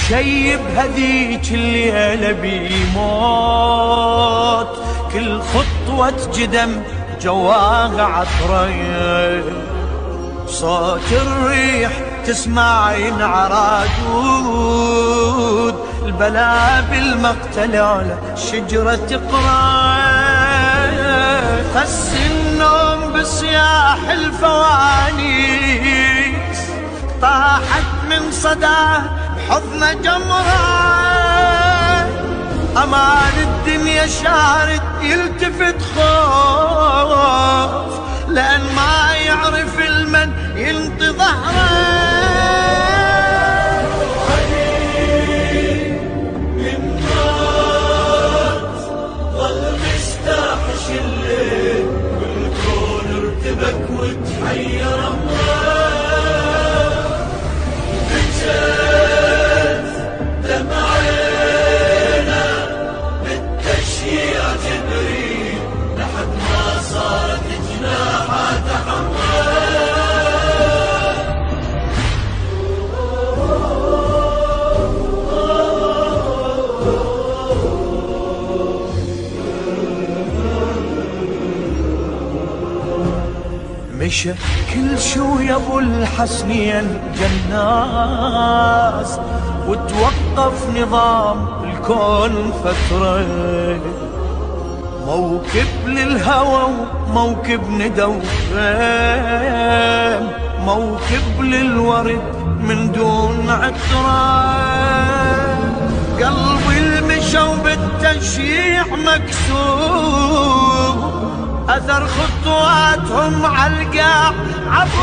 شيب هذيك الليلة بيموت، كل خطوة جدم جواها عطرين، صوت الريح تسمع ينعرادود، البلا بالمقتل على شجرة تقرا، خس النوم بصياح الفوانيس، طاحت من صداه بحضن جمره، امان الدنيا شارد يلتفت خوف، لأن ما يعرف المن ينطي ظهره. علي من مات ظل مستحش الليل، والكون ارتبك وتحير امره، بجت دمعينا بالتشييع جبريل، لحد ما صارت جناحات حمراء. مشى كل شو يا ابو الحسنين جناس، وتوقف نظام الكون فترة، موكب للهوى وموكب ندوم، موكب للورد من دون عطرة، قلبي المشى وبالتشييع مكسور، أثر خطواتهم عالقاع عبر